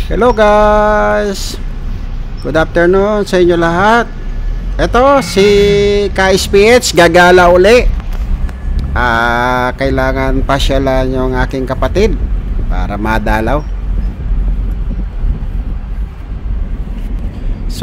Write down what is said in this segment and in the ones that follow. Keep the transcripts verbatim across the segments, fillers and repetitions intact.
Hello guys, good afternoon sa inyo lahat. Ito si K S P H gagala uli. Ah, kailangan pasyalan yung aking kapatid para madalaw. So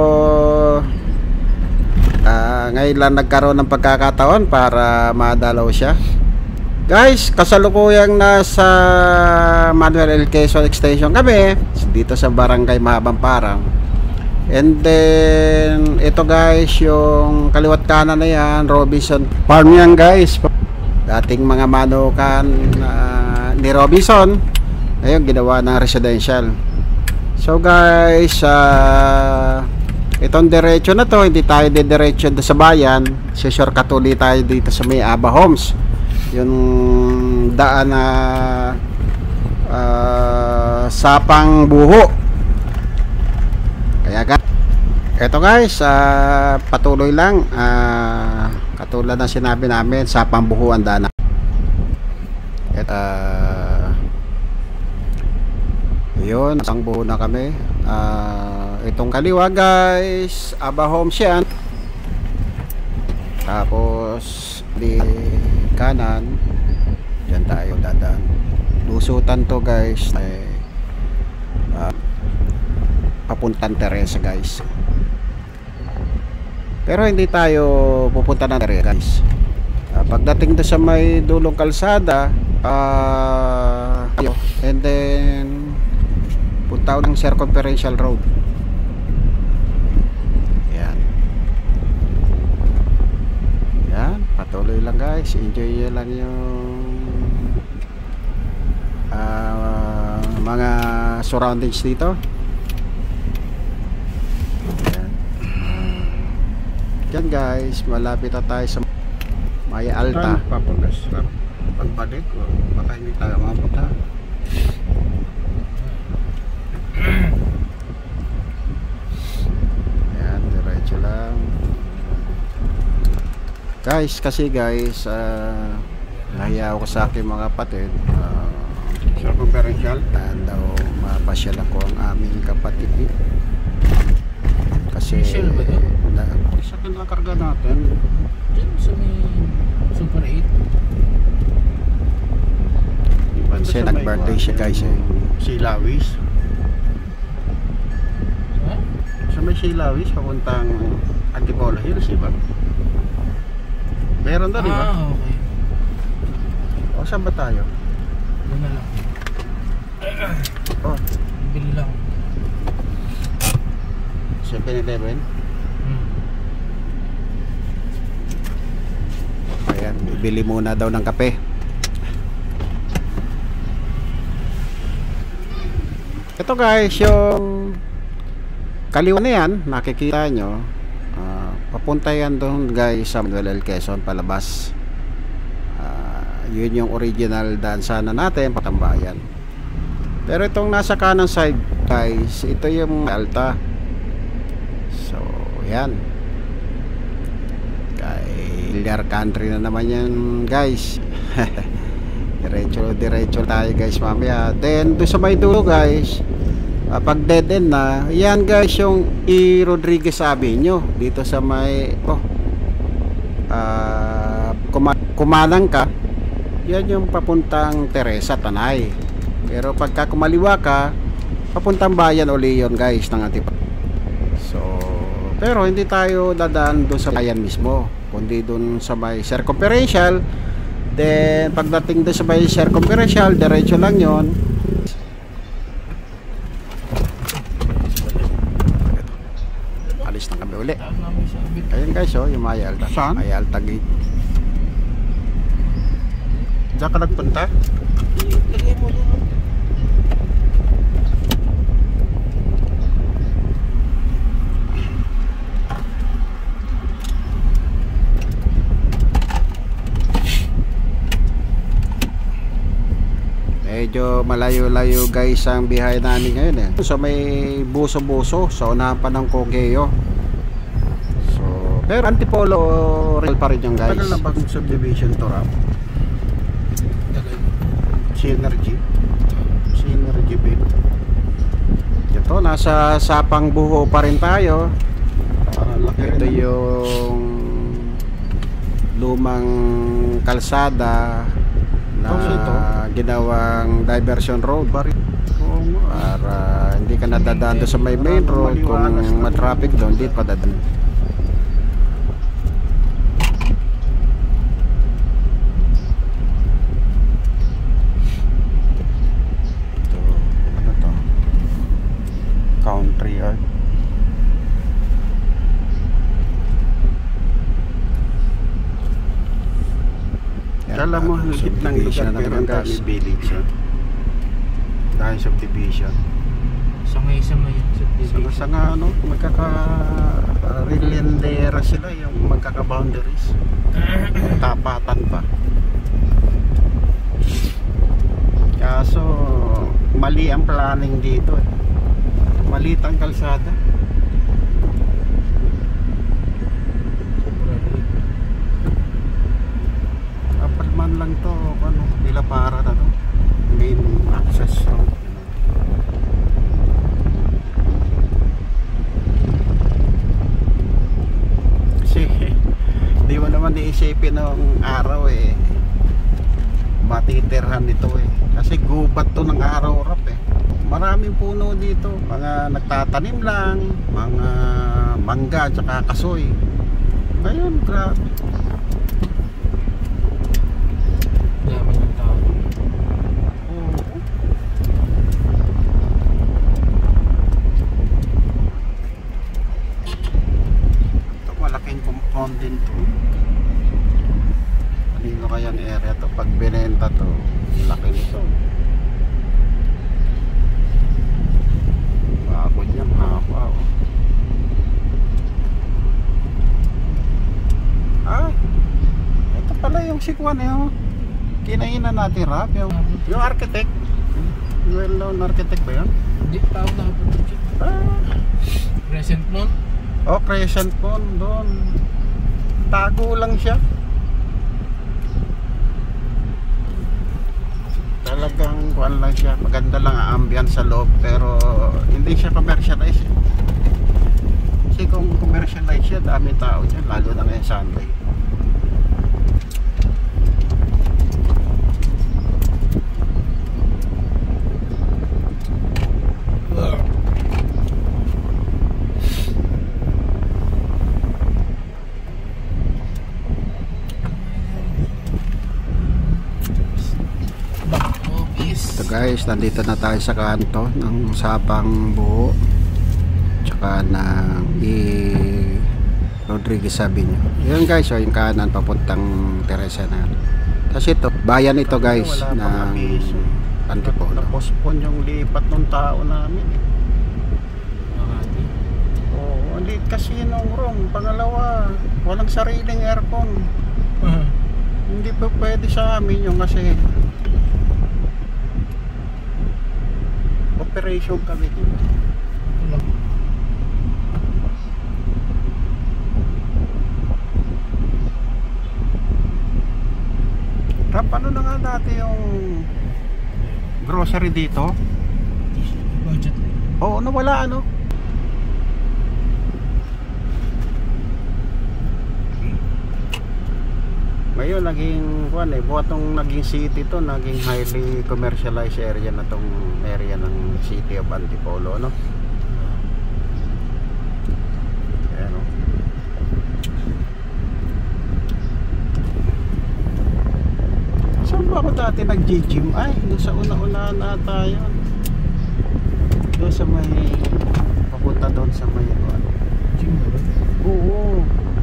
ah, ngayon lang nagkaroon ng pagkakataon para madalaw siya. Guys, kasalukuyang nasa Manuel L. Quezon Extension kami dito sa Barangay Mahabang Parang. And then ito guys, yung kaliwat kanan na yan, Robinson Farm yan guys. Dating mga manukan uh, ni Robinson, ayun ginawa ng residential. So guys, uh, itong diretso na to, hindi tayo didiretso sa bayan, si shortcut ulit tayo dito sa may Aba Homes, yung daan na uh, Sapang Buho. Kaya guys, eto guys, uh, patuloy lang, uh, katulad ng sinabi namin, Sapang Buho ang daan. At uh, yun, Sapang Buho na kami. Uh, itong kaliwa guys, Aba Homes yan. Tapos di kanan, dyan tayo dadaan. Lusutan to guys, eh, uh, papuntang Teresa guys. Pero hindi tayo pupunta ng Teresa guys. Uh, pagdating doon sa may dulong kalsada, uh, and then punta ng circumferential road. Patuloy lang guys, enjoy nyo lang yung uh, mga surroundings dito. Ayan. Yan guys, malapit na tayo sa Maya Alta. Papunta sa pagbalik, baka hindi tayo mapunta. Ayan, diretso lang guys, kasi guys, uh, nahiya ako sa aking mga kapatid, uh, circumferential, and daw mapasyal ako ang aming kapatid kasi na, sa kinakarga natin dyan sa may Super eight. kasi nag-birthday siya guys eh. Si Lawis, Huh? sa may si Lawis papuntang Antipolo Hills, diba? Meron doon, diba? Ah, okay. O, saan ba tayo? Doon na lang. Oh, Bili lang. seven eleven. Hmm. Ayan, bibili muna daw ng kape. Ito guys, yung kaliwa na yan, nakikita nyo, uh, papunta yan doon guys sa Manuel L. Quezon palabas. Uh, yun yung original daan sana natin, Patambayan. Pero itong nasa kanan side guys, ito yung Alta. So yan, Villar Country na naman yan guys. diretso diretso tayo guys mamaya. Then doon sa may dulo guys, uh, pag dead end na yan guys, yung E. Rodriguez Avenue dito sa may oh, uh, kuma kumalang ka, yan yung papuntang Teresa Tanay. Pero pagka kumaliwa ka, papuntang bayan uli yun guys ng Antipolo. So pero hindi tayo dadaan doon sa bayan mismo, kundi doon sa may circumferential. Then pagdating doon sa may circumferential, diretso lang yon. Alis na kami uli. Ayun guys, oh, yung Maya Alta. Saan? Maya Alta Gate. Diyan ka nagpunta? Lagay mo doon. Medyo malayo-layo guys ang biyahe namin ngayon eh. So may buso-buso sa unahan pa ng Cogeo. So pero Antipolo real pa rin yung guys. Tagal na bagong subdivision to, Rap? Tagal. Synergy. Synergy, babe. to, nasa Sapang Buho pa rin tayo. Parang laki rin. Ito yung lumang kalsada na Tapos ito, ginawang diversion road Bari. Oo nga. para hindi ka nadadaan doon sa may main road. Kung matraffic doon, hindi pa dadaan. Ito, ano to? Country art. Kala mo, ang higit ng lugar Subdivision na pero naman, ang guys. dami village yan. Dahil subdivision. Sangay-sangay yung Sa, subdivision. sa nga ano, magkaka-relendera sila, yung magkaka-boundaries. Tapatan pa. Kaso, mali ang planning dito eh. Maliit ang kalsada. Apat man lang to, ano, nila para na to. Main access road. Kasi, di mo naman iisipin ng araw eh. Matitirhan nito eh. Kasi gubat to ng araw-rap eh. Maraming puno dito. Mga nagtatanim lang, mga mangga tsaka kasoy. Ngayon, grabe. Dami ng tao. Oo. Ito, malaking compound din to. Kanino kayang area to? Pag binenta to, laki nito. Bago niyan, hapa. Oh. Ah, ito pala yung sikwan eh. Oh. Kinainan natin rap. Yung, yung architect. Well-known architect ba yun? Hindi, tao na ako dyan. Ah. Crescent Moon. Oh, Crescent Moon doon. Tago lang siya. Talagang kuan lang siya. Maganda lang ang ambience sa loob pero hindi siya commercialize. Eh. Kasi kung commercialize siya, dami tao dyan, lalo na ngayon Sunday. Back office. Ito guys, nandito na tayo sa kanto ng Sapang Buho tsaka ng I Rodriguez Sabino. Yun guys, so yung kanan papuntang Teresa na. Tapos ito, bayan ito guys Wala pang ng abiso. Antipolo. Napospon yung lipat ng tao namin. Eh. Makati. Oo, hindi kasi nung room. Pangalawa, walang sariling aircon. Hindi pa pwede sa amin yung kasi operation kami dito. Ito lang. Rap, ano na nga dati yung grocery dito? Budget lang. Oo, nawala ano? Ngayon naging kuan eh, buhat tong naging city to, naging highly commercialized area na tong area ng City of Antipolo, no? Ayan, no? Saan ba ako dati nag-gym? Ay, doon sa una-una na tayo. Doon sa may papunta doon sa may ano. Gym ba ba? Oo.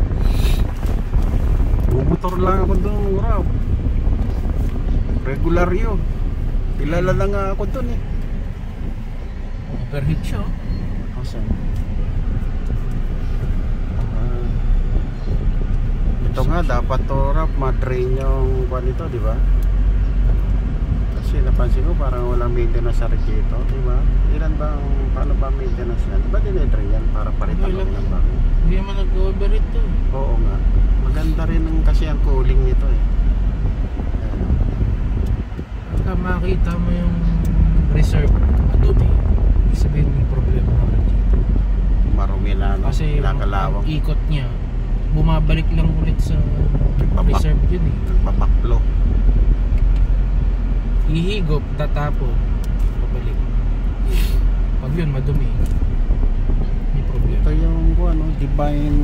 Bumotor lang ako doon, Rob. Regular yun. Kilala na nga ako doon eh. Overheat siya. oh. Kasi Ah. ito nga dapat to, Rob, ma-drain yung kwan ito, di ba? Kasi napansin ko parang walang maintenance sa dito, di ba? Ilan bang, paano ba maintenance yan? Di ba dinidrain yan para palitan Wala. lang ng bago? Hindi naman nag-overheat to. Oo nga. Maganda rin ang, kasi ang cooling nito eh. Ayan. Pagka makita mo yung reserve adobe, ibig sabihin yung problema. malawak. ikot niya, bumabalik lang ulit sa Nagbabak- reserve yun eh. Nagbabaklo. Ihigop, tatapon, pabalik. Pag yun, madumi. May problema. Ito yung ano, divine,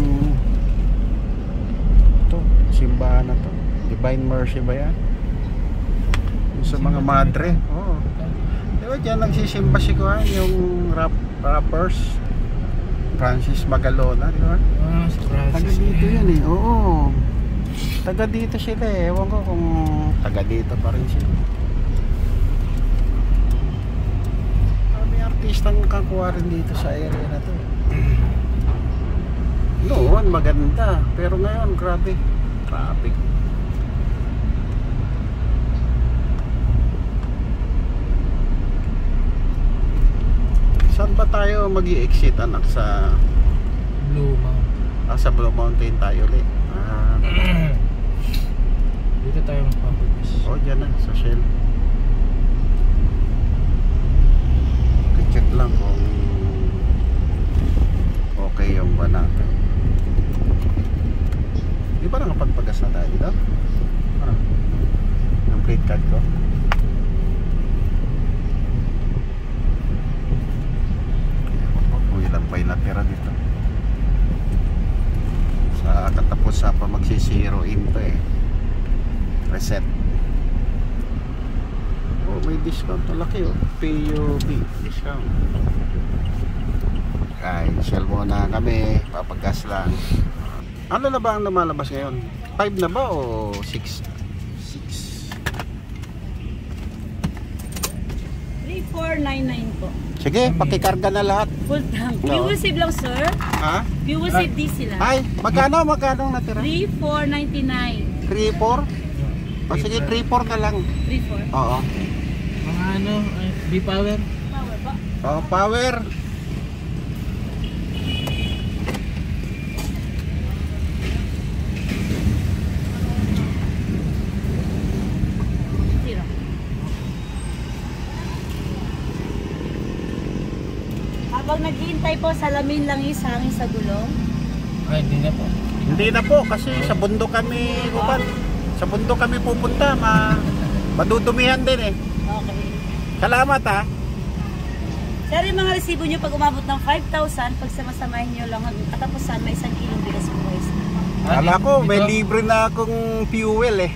ito, simbahan na to. Divine Mercy ba yan? Yung sa mga madre. Oo. Diba dyan nagsisimba si Kuhan, yung rap, rappers. Francis Magalona, di ba? Ah, si Francis. Taga dito yun eh, oo. Taga dito sila eh, ewan ko kung taga dito pa rin sila. Ah, may artistang kakuha rin dito sa area na to. Noon maganda, pero ngayon grabe, traffic. Saan ba tayo mag-i-exit anak? Sa Blue Mount. ah, sa Blue Mountain tayo ulit. Ah, Dito tayo magpapagis. oh, dyan na, sa Shell. Check lang kung okay yung ba natin. Di ba nakapagpagas na tayo dito? Ah, ang plate card ko. Ilang pa yung natira dito sa katapos sa pa magsisiro in to eh, reset. Oh, may discount na laki oh, P U B discount. Ay, shell muna kami, papagas lang. Ano na ba ang lumalabas ngayon? five na ba o six? six. three four nine nine po. Sige, pakikarga na lahat. Full tank. No. Fuel save lang, sir. Ha? Fuel save D C lang. Ay, magkano magkano ang natira? three four ninety-nine. three four? O sige, three four na lang. three four. Oo. Mga ano, ay, B-Power. Power ba? Oh, power. Zero. Habang naghihintay po, salamin lang yung hangin sa gulong. Ay, hindi na po. Hindi na po kasi sa bundok kami, Kupan. Sa bundok kami pupunta, ma madudumihan din eh. Okay. Salamat ha. Sir, yung mga resibo nyo pag umabot ng five thousand, pag samasamahin nyo lang hanggang katapusan, may isang kilong bigas po guys. Kala ko may Dito? libre na akong fuel eh.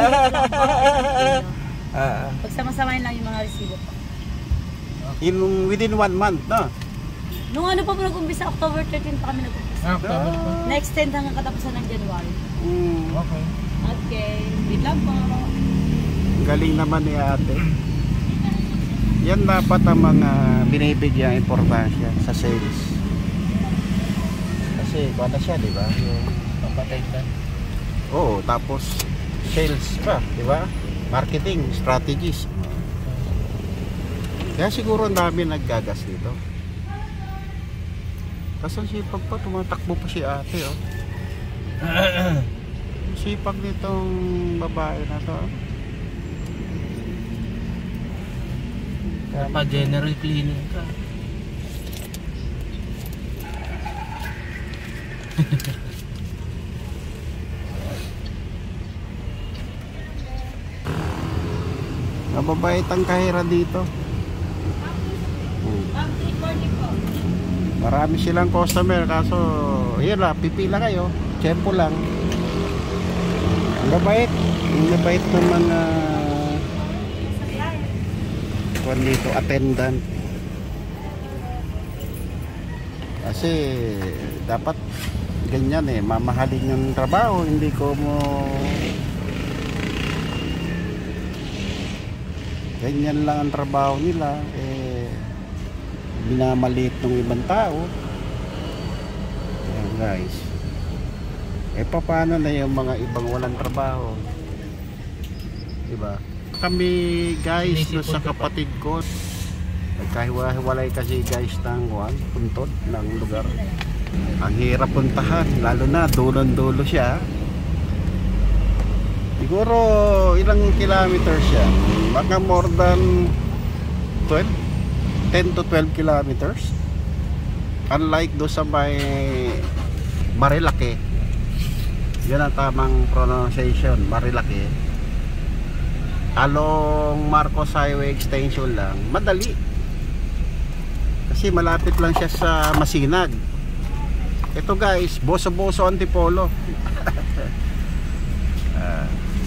Ah, Pag samasamahin lang yung mga resibo po. in within one month, no? Nung ano pa po nag-umpisa, October thirteenth pa kami nag-umpisa. Ah, October po. Na-extend hanggang katapusan ng January. Mm, Okay. Okay, wait lang po. galing naman ni ate. Yan dapat ang mga binibigyang importansya sa sales. Kasi kung ano siya, di ba? Yung Papatay ka. oo, tapos sales pa, di ba? Marketing strategies. Kaya siguro ang dami naggagas dito. Kasi sipag pa, tumatakbo pa si ate, oh. Sipag nitong babae na to, oh. Pa-general cleaning ka. Mababait ang kahira dito. Hmm. Ma'am, three forty po. Marami silang customer kaso yun lang, pipila kayo, tiyempo lang. Ang mabait, ang mabait ng mga kung dito, attendant. Kasi dapat ganyan eh, mamahalin yung trabaho, hindi ko mo ganyan lang ang trabaho nila eh, binamaliit ng ibang tao. Ayan guys, eh paano na yung mga ibang walang trabaho, diba? Kami guys no, sa kapatid ko nagkahiwalay kasi guys ng one, puntod ng lugar. Ang hirap puntahan, lalo na dulon-dulo siya. Siguro ilang kilometers siya, baka more than twelve, ten to twelve kilometers. Unlike do sa may Marilaki. Yun ang tamang pronunciation, Marilaki. Along Marcos Highway Extension lang, madali. Kasi malapit lang siya sa Masinag. Ito guys, Boso-Boso Antipolo. uh,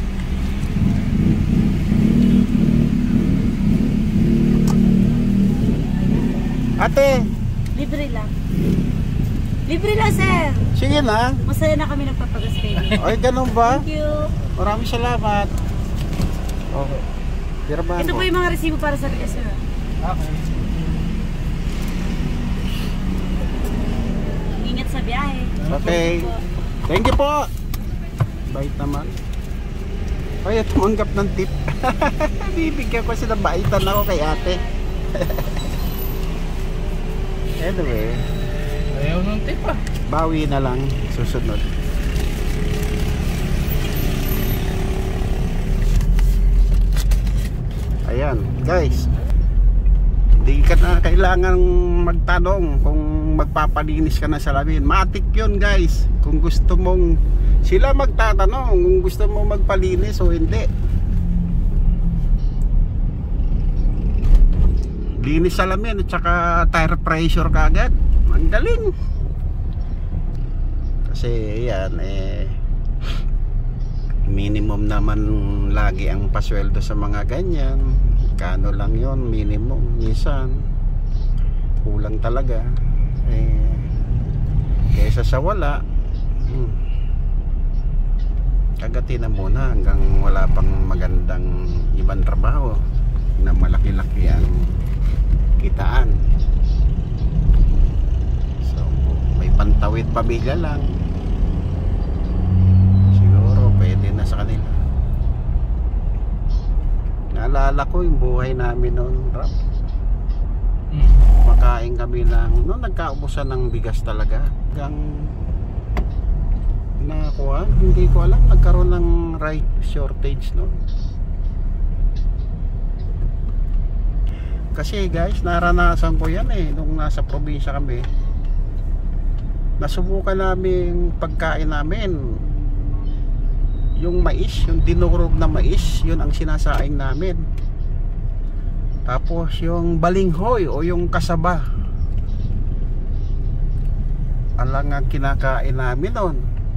Ate, Libre lang. Libre lang, sir. sige na. Masaya na kami nagpapagas kayo. Ay, ganun ba? Thank you. Maraming salamat. Okay. Pirmahan Ito mo. po yung mga resibo para sa tigas, sir. Okay. Ingat sa biyahe. Okay. Thank you po. Bait naman. Ay, tumanggap ng tip. Bibigyan ko sila, baitan ako kay ate. Anyway, Ayaw ng tip ah. bawi na lang susunod. Ayan, guys. Hindi ka na kailangan magtanong kung magpapalinis ka na sa salamin. Matik yun, guys. Kung gusto mong sila magtatanong kung gusto mong magpalinis o hindi. Linis salamin at saka tire pressure kagad. Ang galing. Kasi yan eh minimum naman lagi ang pasweldo sa mga ganyan. Kano lang yon minimum. Minsan kulang talaga eh, kaysa sa wala. hmm. Kagatin na muna hanggang wala pang magandang ibang trabaho na malaki-laki ang kitaan. So may pantawid pamilya lang, siguro pwede na sa kanila. Naalala ko yung buhay namin noon, Rap. Mm. Makain kami ng noon, nagkaubusan ng bigas talaga hanggang nakakuha, hindi ko alam, nagkaroon ng rice shortage noon. Kasi guys, naranasan ko yan eh nung nasa probinsya kami. Nasubukan namin pagkain namin yung mais, yung dinurog na mais, yun ang sinasaing namin. Tapos yung balinghoy o yung kasaba, alang ang kinakain namin noon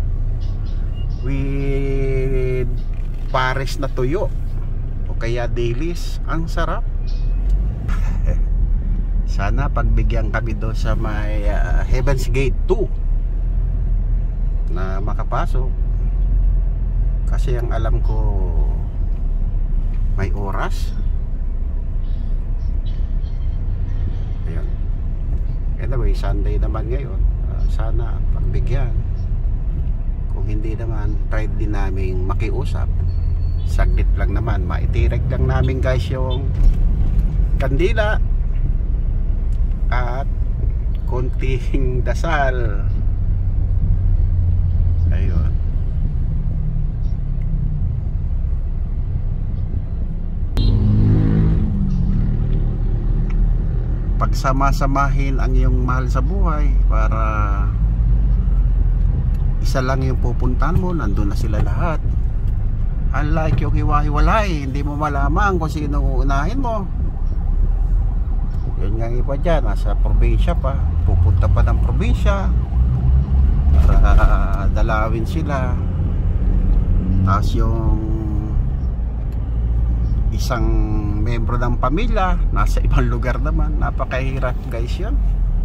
with pares na tuyo o kaya dilis. Ang sarap. Sana pagbigyan kami doon sa may uh, Heaven's Gate two na makapasok. Kasi ang alam ko may oras. Ayun. Anyway, Sunday naman ngayon. uh, Sana pagbigyan. Kung hindi naman, try din namin makiusap. Saglit lang naman, maitirek lang namin guys yung kandila at konting dasal. Ayun. Pagsama-samahin ang iyong mahal sa buhay para isa lang yung pupuntahan mo, nandun na sila lahat. Unlike yung hiwa-hiwalay, hindi mo malaman kung sino uunahin mo. Yan nga iba dyan, nasa probinsya pa, pupunta pa ng probinsya para dalawin sila. Tapos yung isang membro ng pamilya nasa ibang lugar naman. Napakahirap guys yun.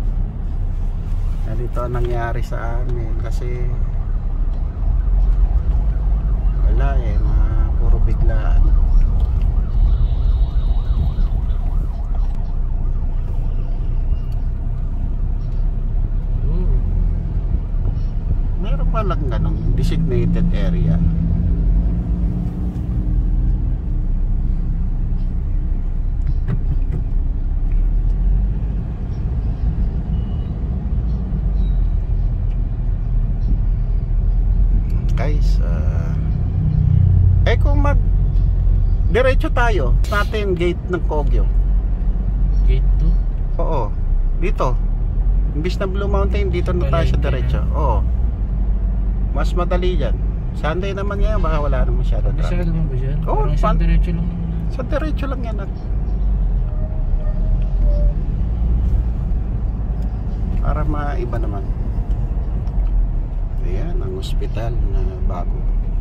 Ganito ang nangyari sa amin kasi wala eh, mga puro biglaan. Meron palang ganong designated area. Guys, uh, eh kung mag diretso tayo natin gate ng Kogyo. Gate two? Oo, dito imbis na Blue Mountain, dito na tayo sa diretso. Oo. Mas madali dyan. Sunday naman ngayon, baka wala naman masyado Masyado traffic. naman ba dyan? Oo, Parang isang pan- diretso lang naman. Sa diretso lang yan at para maiba naman. Ayan, ang ospital na bago.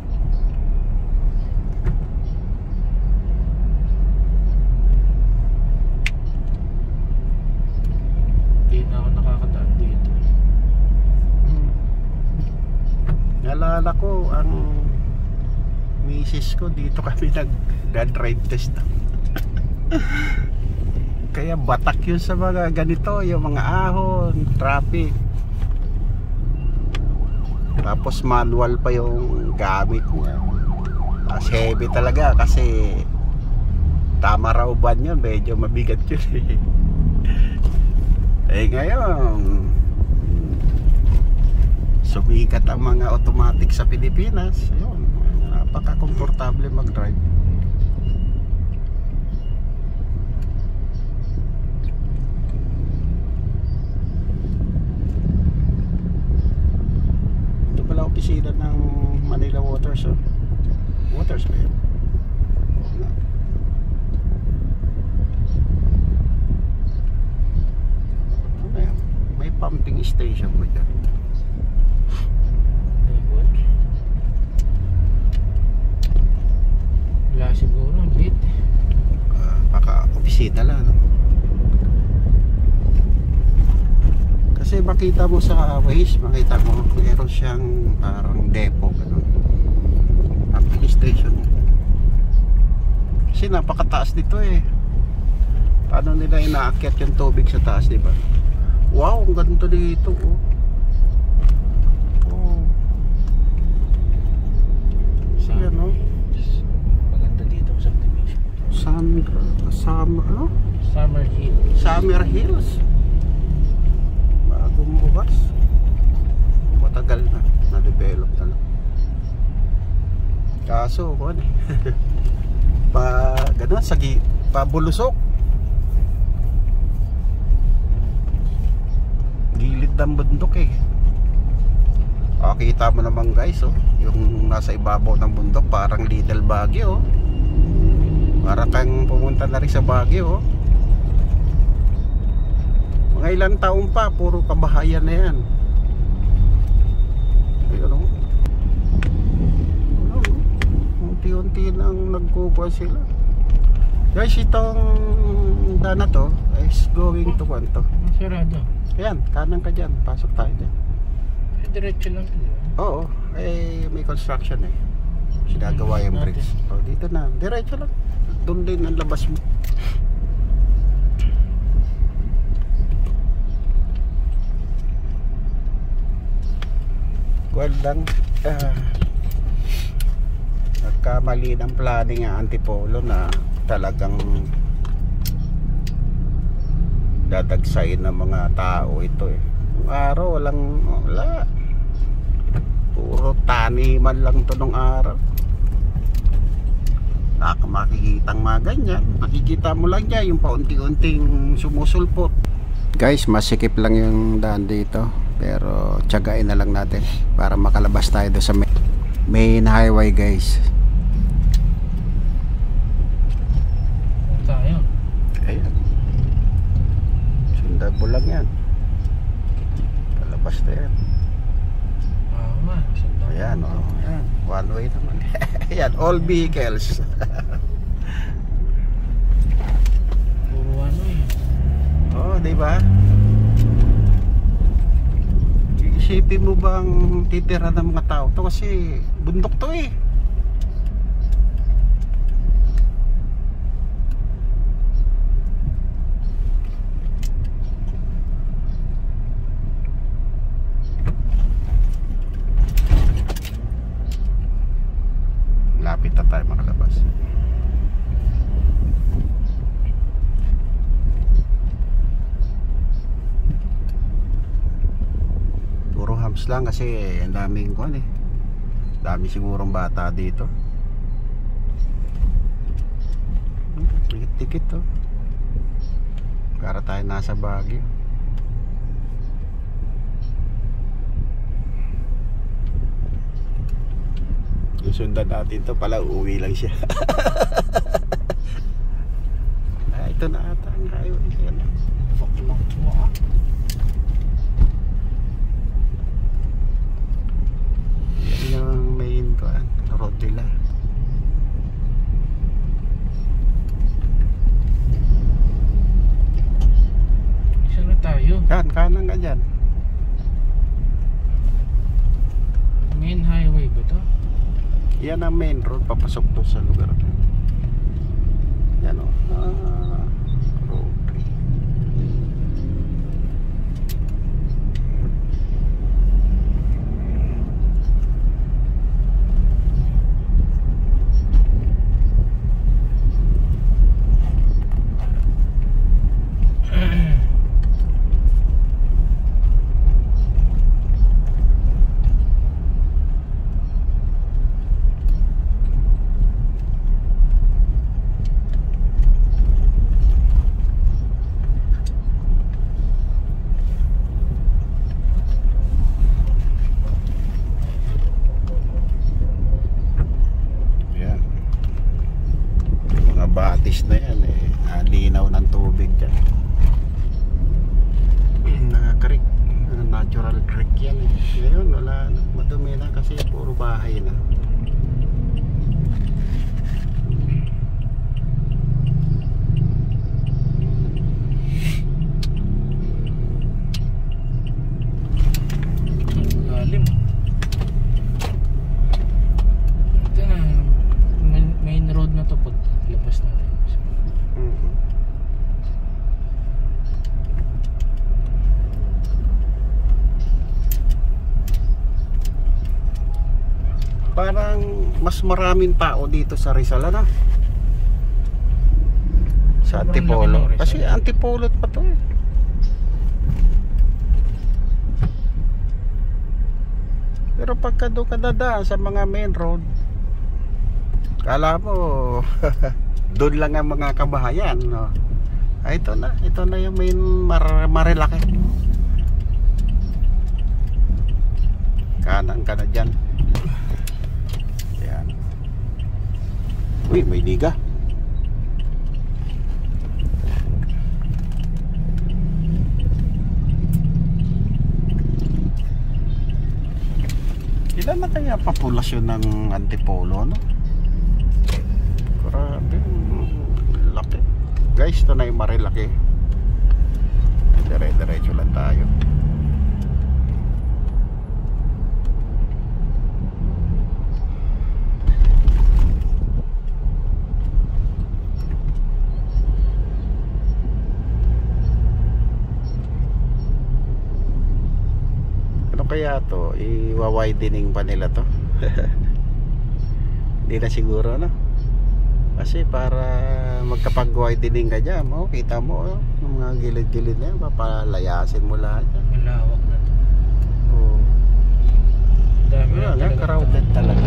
Hindi na ako nakakataan dito. Naalala ko ang misis ko dito kami nag-drive test. Kaya batak yun sa mga ganito, yung mga ahon, traffic. Tapos manual pa yung gamit niya. Tapos heavy talaga kasi tama raw ban yun, medyo mabigat yun eh. Eh ngayon sumikat ang mga automatic sa Pilipinas. Yun, napaka-komportable mag-drive. Ito pala opisina ng Manila Waters. Oh. Waters ba yun? Oo nga. Ano ba yan? May pumping station mo dyan. Likod. Wala siguro, ang liit. Uh, baka opisina lang, no? Kasi makita mo sa Waze, makita mo meron siyang parang depot, ganun. Pumping station. Kasi napakataas dito eh. Paano nila inaakyat yung tubig sa taas, di ba? Wow, ang ganda dito, oh. Oh. Sige, no? Maganda dito sa subdivision. Sandra, Summer, ano? Summer Hill. Summer Hills. Bagong bukas. Matagal na, na-develop na lang. Kaso, kung ano eh. Pa, gano'n, sagi, pabulusok. Gilid ng bundok eh. Ah, kita mo naman guys, oh, yung nasa ibabaw ng bundok parang Little Baguio, oh. Para kang pumunta na rin sa Baguio, oh. Mga ilang taon pa, puro kabahayan na yan. Ayun, oh. Ayun, oh. Unti-unti nang nagkukuha sila. Guys, itong daan na to is going to Kwanto. Sarado. Ayan, kanan ka dyan. Pasok tayo dyan. Eh, diretso lang ito. Oo, eh may construction eh. Sinagawa yung bridge. O, dito na, diretso lang. Doon din ang labas mo. Well lang, ah, nagkamali ng planning ang Antipolo na talagang dadagsayin ng mga tao ito eh. Yung araw walang, wala, puro taniman lang to nung araw. Baka makikitang mga ganyan, makikita mo lang niya yung paunti-unting sumusulpot. Guys, masikip lang yung daan dito, pero tiyagain na lang natin para makalabas tayo doon sa main highway guys. Tayo. Ayan, sundabo lang yan, palabas na yan. Oo nga. Ayan, oh, ayan, one way naman. Ayan, all vehicles. Puro ano eh. Oh, di ba? Isipin mo bang titira ng mga tao to kasi bundok to eh. Lapit na tayo makalabas. Puro hams lang kasi ang daming kuan eh. Dami sigurong bata dito. Tikit-tikit to. Para tayo nasa Baguio. Yung sundan natin to pala, uuwi lang siya. Ah, ito na ata ang highway. Yan. Fuck lang po ah. Yan yung main kuan, road nila. Saan na tayo? Yan, kanan ka dyan. Main highway ba to? Yan ang main road, papasok to sa lugar na. Yan o. Ah, road three. Yan. Yung mga batis na yan eh. Ah, linaw ng tubig dyan. Nakakrik. Natural creek yan eh. Ngayon wala na. Madumi na kasi puro bahay na. Lalim. Ito na. Main, main road na to pag labas natin. Mhm. Parang mas maraming tao dito sa Rizal, ano? Sa Sobrang Antipolo. laki ng Rizal. Kasi Antipolo pa to eh. Pero pagka doon ka dadaan sa mga main road, kala mo doon lang ang mga kabahayan, no? Ah, ito na, ito na yung main mar Marilaki. Kanan ka na dyan. Yan. Uy, may liga. Ilan na kaya populasyon ng Antipolo, no? Grabe, mm, laki. Guys, ito na yung Marilaki. Dire-diretso lang tayo. Ano kaya to? I-widening pa nila to? Hindi na siguro, no? Kasi para magkapag-widening ka dyan, oh, kita mo, oh, yung mga gilid-gilid na yan, papalayasin mo lahat yan. Malawak na to. Oh. Dami Wala na nga, talaga. crowded talaga.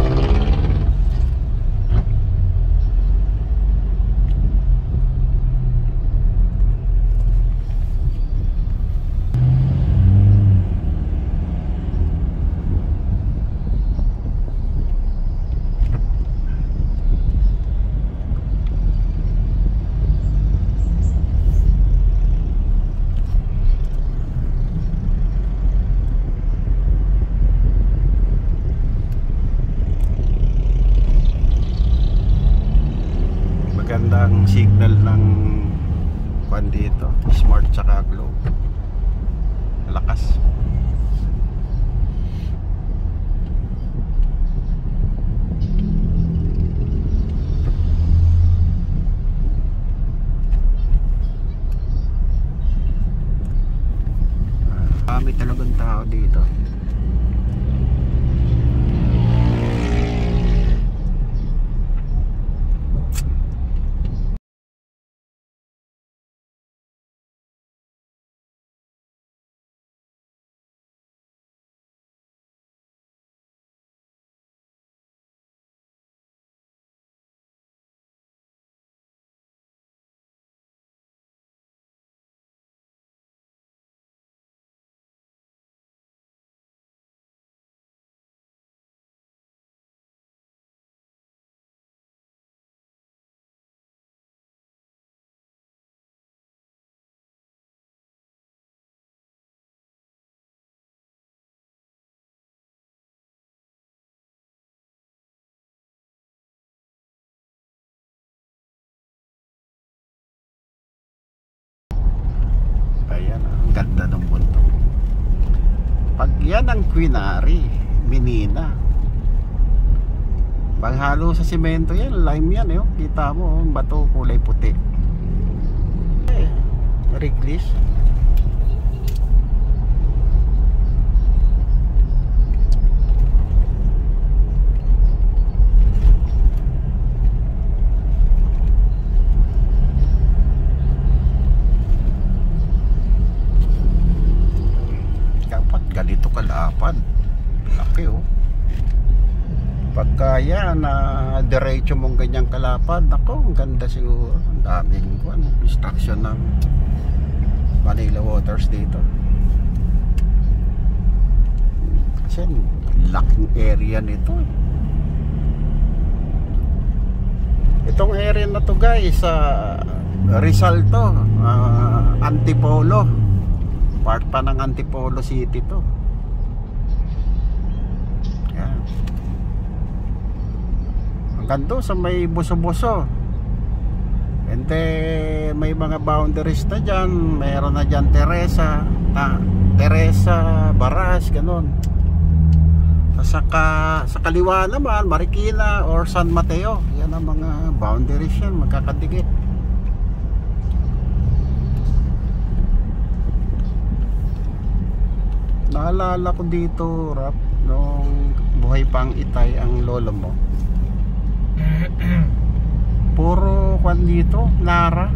Magandang signal ng kwan dito, Smart tsaka Globe. Lakas. Kami talagang tao dito. Ayan, ang ganda ng bundok. Pag yan ang Quinary, Minina. Paghalo sa simento yan, lime yan eh. Oh. Kita mo, oh, bato kulay puti. Eh, Wrigley's. Ganito kalapad, laki oh. Pagka yan na uh, diretso mong ganyang kalapad, ako ang ganda siguro. Ang daming ano, construction ng Manila Waters dito. Kasi laking area nito eh. Itong area na to guys, uh, Rizal to, uh, Antipolo. Part pa ng Antipolo City to. Yan. Hanggang doon sa may buso-buso. And then may mga boundaries na dyan. Meron na dyan Teresa, ta, Teresa, Baras, ganun. Saka, sa kaliwa naman Marikina or San Mateo. Yan ang mga boundaries yan, magkakadikit. Naalala ko dito, Rap, nung buhay pang Itay ang lolo mo. Puro kwan dito, Nara.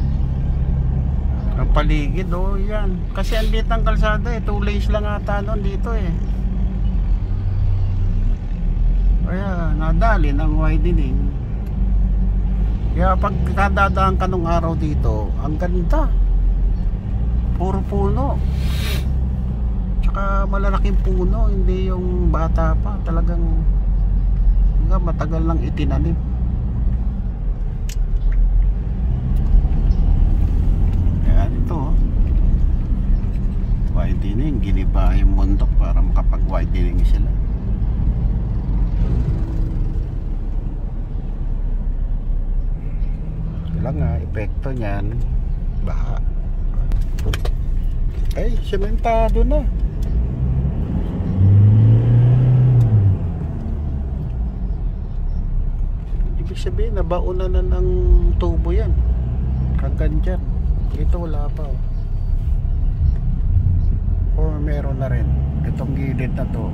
Ang paligid, oh, yan. Kasi ang liit ng kalsada eh, two lanes lang ata noon dito eh. Kaya nadali ng widening. Kaya pag kadadaan ka nung araw dito, ang ganda. Puro puno. Tsaka malalaking puno, hindi yung bata pa. Talagang matagal lang itinanim. Kaya ito widening, giniba yung bundok para makapag widening sila. Lang nga, epekto niyan baha. Ay, sementado na. Ibig sabihin, nabaunan na ng tubo yan. Hanggang dyan. Ito wala pa oh. Or meron na rin. Itong gilid na to.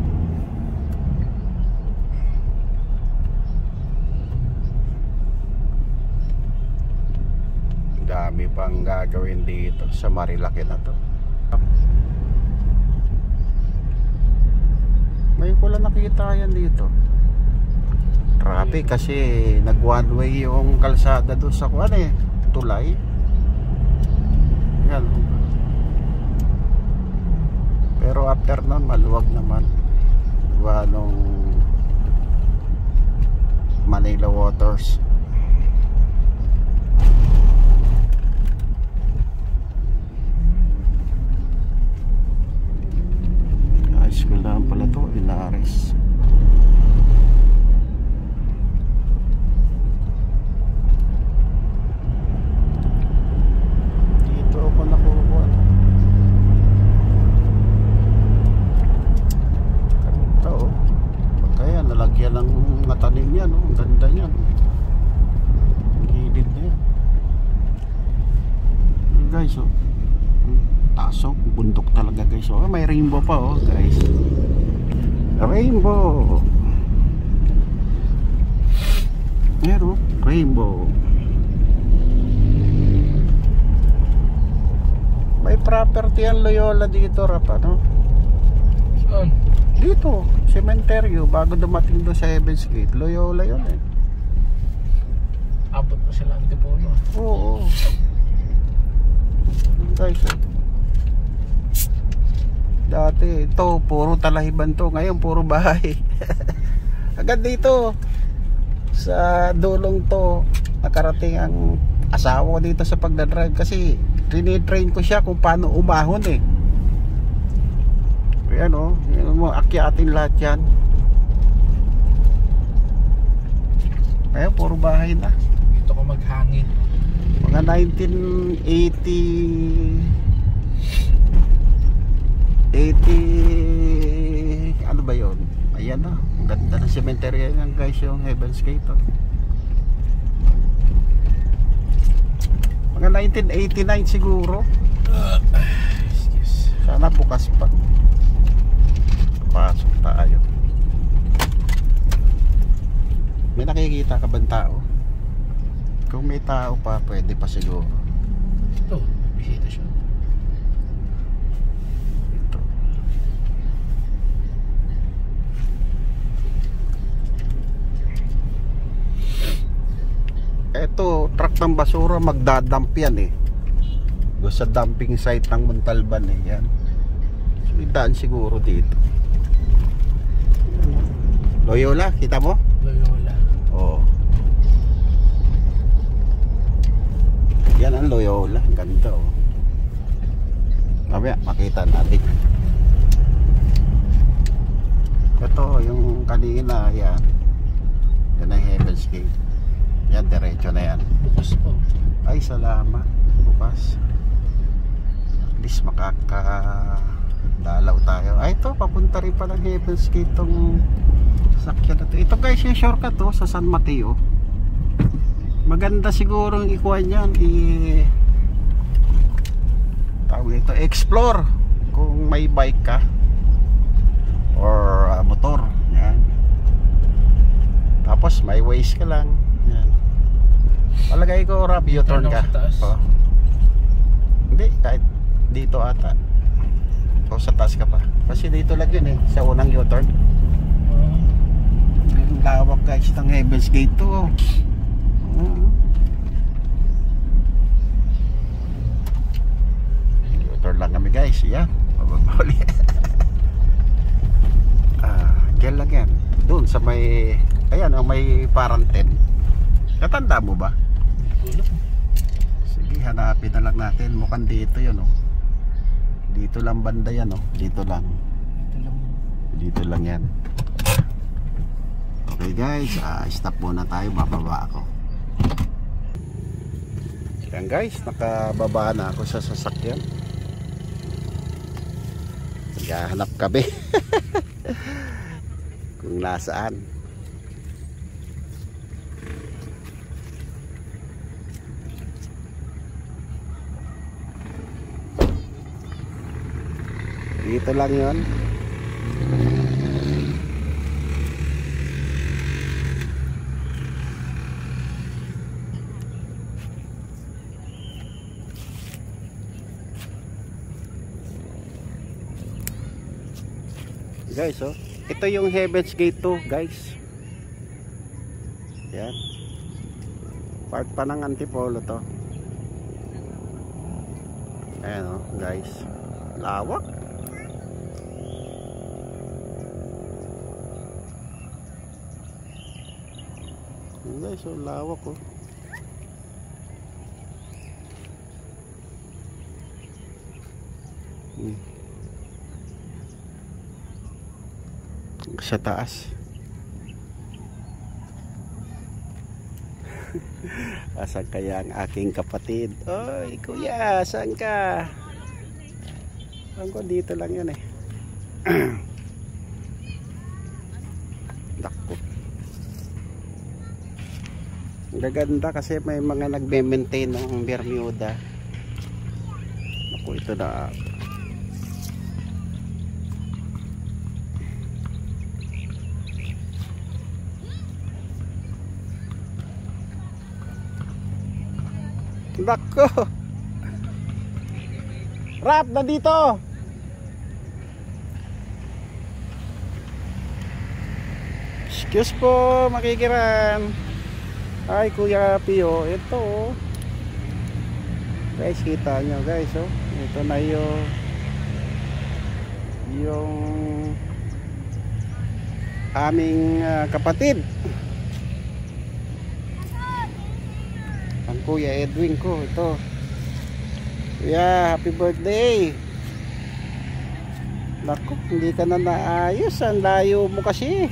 Dami pang gagawin dito sa Marilaki na to. Ngayon ko lang nakita yan dito. Traffic kasi nag one way yung kalsada doon sa kuwan eh, tulay. Yan. Pero after nun maluwag naman. Diba nung Manila Waters. School lang pala to, Inares. Dito ako nakuha. Ito oh. Kaya nalagyan ng matanim yan oh. Ang ganda yan. Gilid na yan. Hey guys oh. Taso, bundok talaga guys. Oh, may rainbow pa oh guys. Rainbow. Meron rainbow. May property ang Loyola dito, Rap, ano? Saan? Dito, cementerio bago dumating do sa Heaven's Gate. Loyola yun eh. Abot na sila Antipolo. Oo. Guys, oh. Dati ito puro talahiban to, ngayon puro bahay. Agad dito sa dulong to nakarating ang asawa ko dito sa pagdadrive kasi tinitrain ko siya kung paano umahon eh. Ayan o, yan mo, akyatin lahat yan. Ngayon puro bahay na. Dito ko maghangin. Mga nineteen eighty City, ano ba yun? Ayan na, ang ganda ng cemetery yan guys, yung Heaven's Gate. Oh. Mga nineteen eighty-nine siguro. Sana bukas pa. Pasok tayo. May nakikita ka bang tao? Kung may tao pa, pwede pa siguro. Ito, bisita siya. Ito. Ito, truck ng basura, magdadump yan eh. Doon sa dumping site ng Montalban eh, yan. So, idaan siguro dito. Loyola, kita mo? Loyola. Oo. Yan ang Loyola, ang ganda oh. Mamaya, makita natin. Ito, yung kanina, yan. Yan ang Heaven's Gate. Yan, diretso na yan. Bukas po. Ay, salamat. Bukas. At least makakadalaw tayo. Ay, ito, papunta rin pa ng Heaven's Gate tong sakyan na to. Ito guys, yung shortcut to sa San Mateo. Maganda siguro ang ikuha niyan. I... Tawag ito, explore. Kung may bike ka. Or uh, motor. Yan. Tapos may ways ka lang. Yan. Palagay ko rap U-turn ka. Oh. Hindi, kahit dito ata. O sa taas ka pa. Kasi dito lang yun eh, sa unang U-turn. Ang lawak guys ng Heaven's Gate to. Oh. Uh. U-turn lang kami guys. Yan. Mababali. Ah, dyan lang yan. Doon sa may, ayan o, may paranten. Katanda mo ba? Sige, hanapin na lang natin. Mukhang dito yun o. Dito lang banda yan o. Dito lang. Dito lang yan. Okay guys, uh, stop muna tayo. Bababa ako. Yan guys, nakababa na ako sa sasakyan. Naghahanap kami. Kung nasaan. Dito lang yun. Guys, oh, ito yung Heaven's Gate to, guys. Yan. Part pa ng Antipolo to. Ayan, oh, guys. Lawak. Guys, oh, lawak oh. Hmm. Sa taas. Asan kaya ang aking kapatid? Oy, kuya, saan ka? Alam ko dito lang yan eh. Dako. Ang gaganda kasi may mga nagme-maintain ng Bermuda. Ako, ito na. Dako. Rap na dito. Excuse po, makikiran. Ay, Kuya Pio, ito oh. Guys, kita nyo guys oh. Ito na yung yung aming uh, kapatid. Ang Kuya Edwin ko, ito. Kuya, happy birthday. Naku, hindi ka na naayos. Ang layo mo kasi.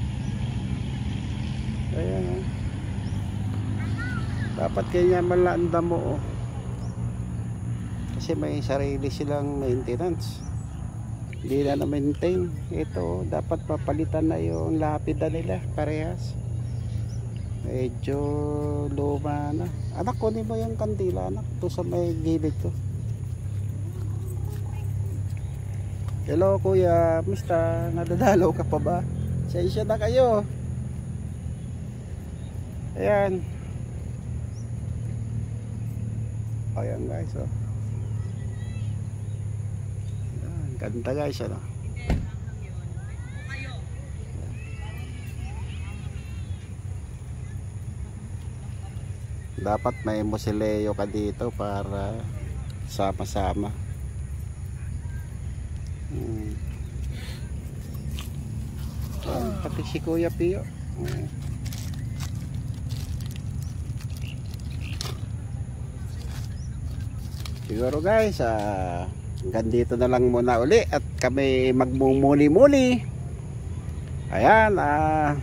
Ayan oh. Dapat kanya malanda mo oh. Kasi may sarili silang maintenance. Hindi na na-maintain. Ito, dapat papalitan na yung lapida nila, parehas. Medyo luma na. Anak, kunin mo yung kandila, anak. Ito sa may gilid ko. Hello kuya, musta? Nadadalaw ka pa ba? Sensya na kayo. Ayan. Ayan guys, oh. Ayan, ganda guys, ano. Dapat may musileo ka dito para sama-sama. Hmm. Oh, pati si Kuya Pio. Hmm. Siguro guys, ah, hanggang dito na lang muna uli at kami magmumuli-muli. Ayan, ah,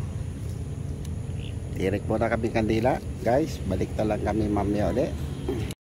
tirik muna kami kandila guys, balik na lang kami mamaya uli.